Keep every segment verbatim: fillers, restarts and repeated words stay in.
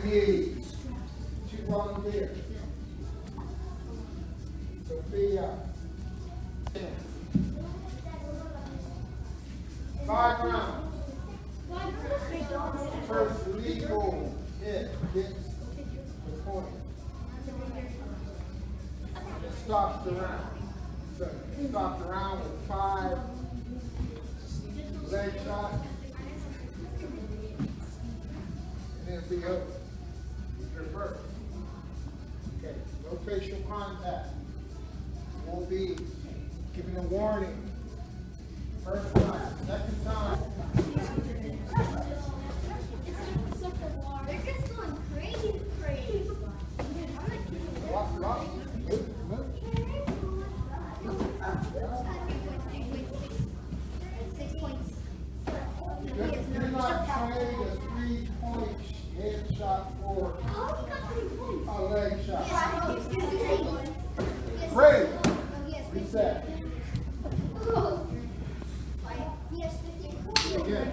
need two volunteers. Sophia. Five rounds. First legal hit gets the point. It stops the round. So it stops the round with five leg shots. And then it'll be over. You're first. Okay, no facial contact. We'll be giving a warning. First time, second time. They're just going crazy, crazy. Walk, walk. Move, move. Six points. Just do not trade a three-point headshot for a leg shot. Great. Reset. Again.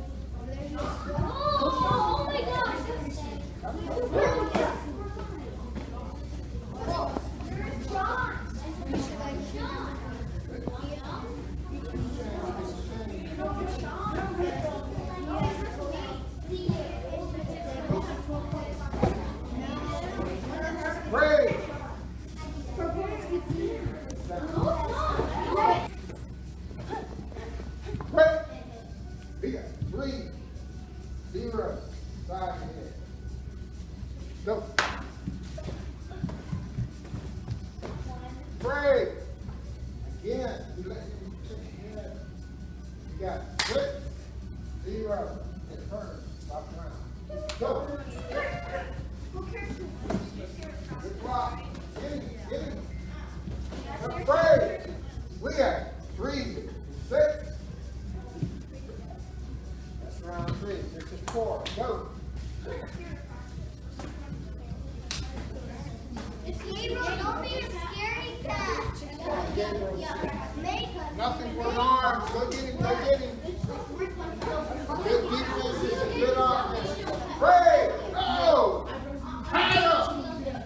Oh my gosh! Great. Great. We got three, zero, side ahead. Go. Great. Again, you let him check ahead. You got six, zero, and turn. Stop round. Go. Good block. Get him, get him. Great. We got three, six. That's round three. This is four. Go. Don't be a scaredy cat. Nothing for an arm. Go get him, go get him. Good defense is a good offense. Great. Go. Tie up.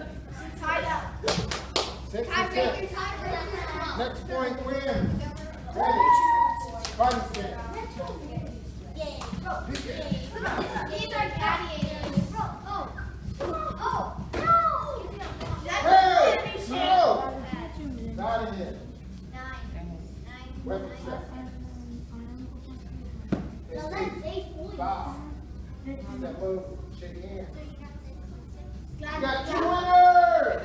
Six and six. Next point win. Ready. Fighting stand. These are gladiators. Oh. Oh. No. Hey! No! Not in it. Nine. Weapon set. No, that's eight points. Five. Step over. Shake hands. You You got two winners!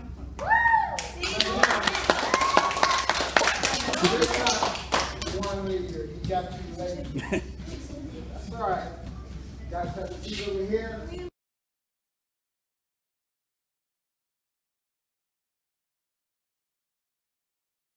This time, one leader. You got two ladies. That's all right. Guys have to keep over here.